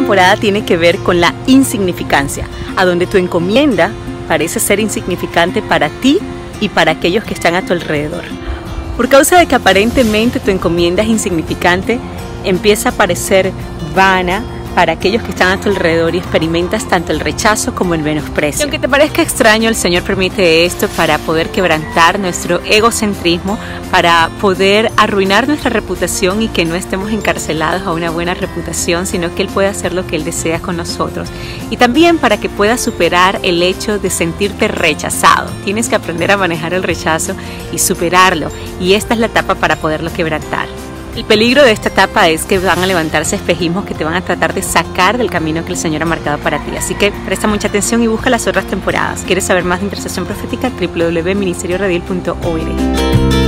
temporada tiene que ver con la insignificancia, a donde tu encomienda parece ser insignificante para ti y para aquellos que están a tu alrededor. Por causa de que aparentemente tu encomienda es insignificante, empieza a parecer vana para aquellos que están a tu alrededor y experimentas tanto el rechazo como el menosprecio. Y aunque te parezca extraño, el Señor permite esto para poder quebrantar nuestro egocentrismo, para poder arruinar nuestra reputación y que no estemos encarcelados a una buena reputación, sino que Él puede hacer lo que Él desea con nosotros. Y también para que puedas superar el hecho de sentirte rechazado. Tienes que aprender a manejar el rechazo y superarlo. Y esta es la etapa para poderlo quebrantar. El peligro de esta etapa es que van a levantarse espejismos que te van a tratar de sacar del camino que el Señor ha marcado para ti. Así que presta mucha atención y busca las otras temporadas. ¿Quieres saber más de intercesión profética? www.ministerioredil.org.